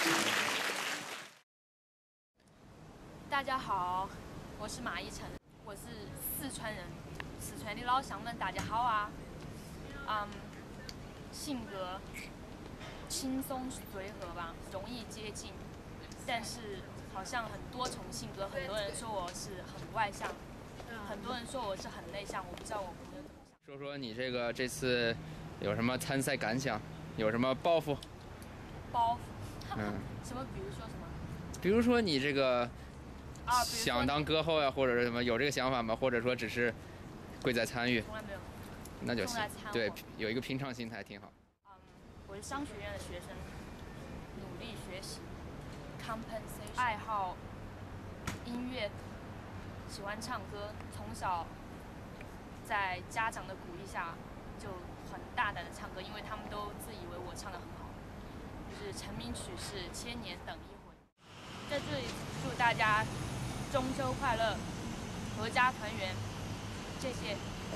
大家好，我是马依晨，我是四川人，四川的老乡们，大家好啊。性格轻松随和吧，容易接近，但是好像很多重性格，很多人说我是很外向，很多人说我是很内向，我不知道我朋友怎么想。 说说你这次有什么参赛感想？有什么抱负？ 包袱？什么？比如说什么？ 比如说你这个想当歌后呀，或者是什么有这个想法吗？或者说只是贵在参与？ 从来没有。 那就行。对，有一个平常心态挺好。 我是商学院的学生，努力学习 ，compensation， 爱好音乐，喜欢唱歌，从小在家长的鼓励下就很大胆的唱歌，因为他们都自以为我唱得很好。就是成名曲是《千年等一回》，在这里祝大家中秋快乐，阖家团圆，谢谢。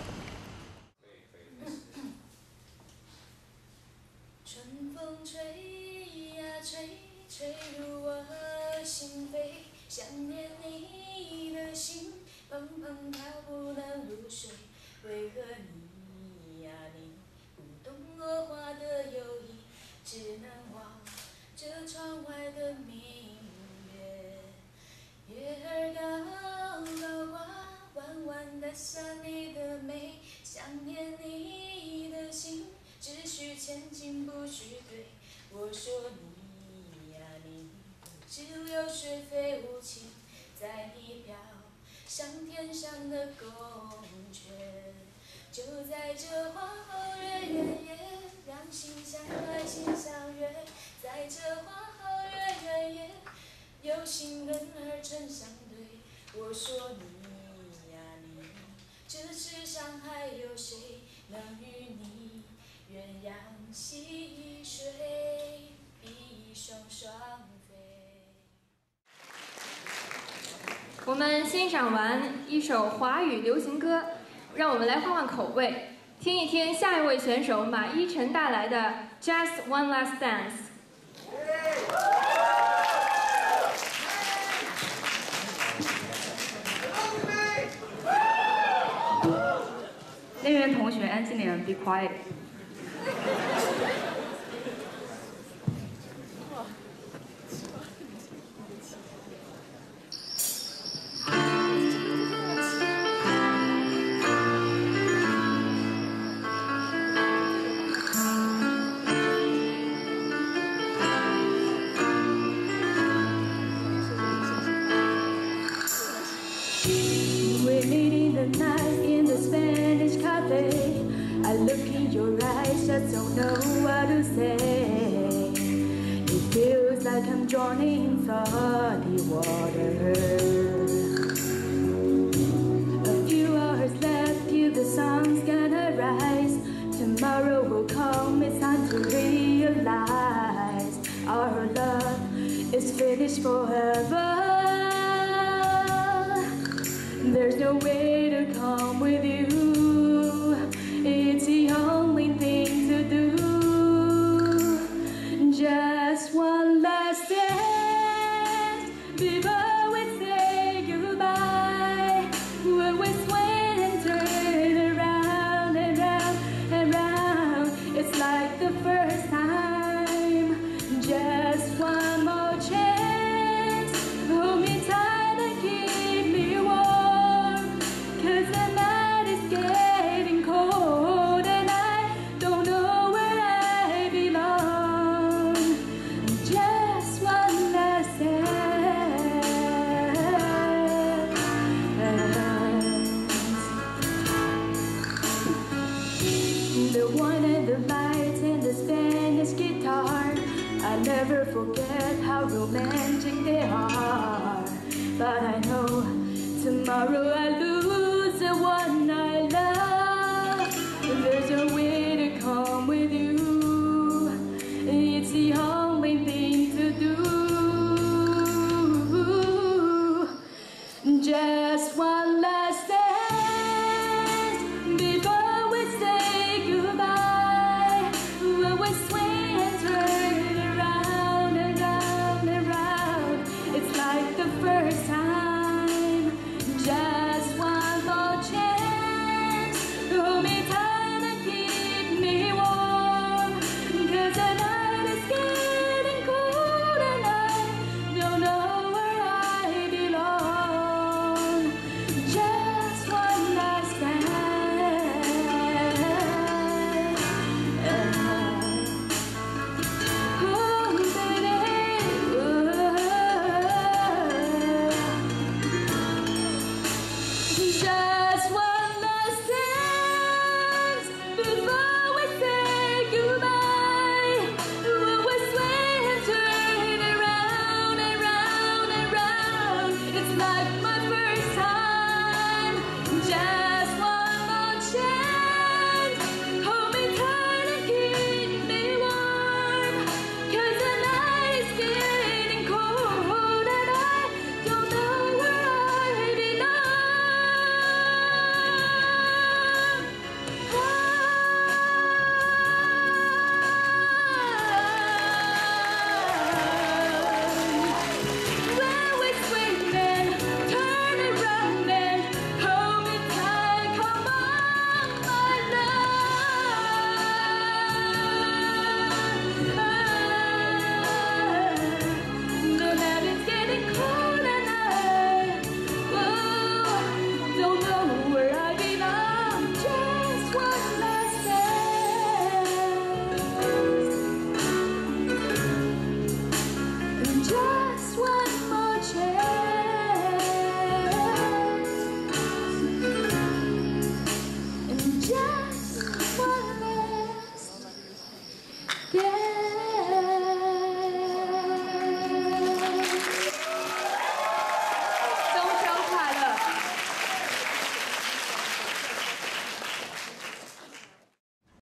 春风吹呀吹，吹入我心扉，想念你的心，砰砰跳不能入睡。为何你呀你不懂我话的友谊，只能望着窗外的明月。月儿高高挂，弯弯的像你的眉，想念你的心。只许前进不许退，我说你呀你，只有水飞无情，在你飘向天上的宫阙。就在这花好月圆夜，两心相爱心相悦，在这花好月圆夜，有情人儿成相对。我说你呀你，这世上还有谁能与你鸳鸯戏水，比双双飞。 我们欣赏完一首华语流行歌，让我们来换换口味，听一听下一位选手马依晨带来的《Just One Last Dance》。 那边同学安静点 ，be quiet。 We meet in the night in the Spanish cafe. I look in your eyes, just don't know what to say. It feels like I'm drowning in salty water. A few hours left till the sun's gonna rise. Tomorrow will come, it's time to realize our love is finished forever. There's no way to come with you, it's the only thing to do. Just one last dance before we say goodbye. When we swing and turn around and round and round, it's like the first time. Just one more chance, hold me tight and keep me warm. 'Cause the night is getting cold and I don't know where I belong. Just one last dance. The wine and the lights and the Spanish guitar, I'll never forget how romantic they are. But I know tomorrow I lose the one I love. There's a way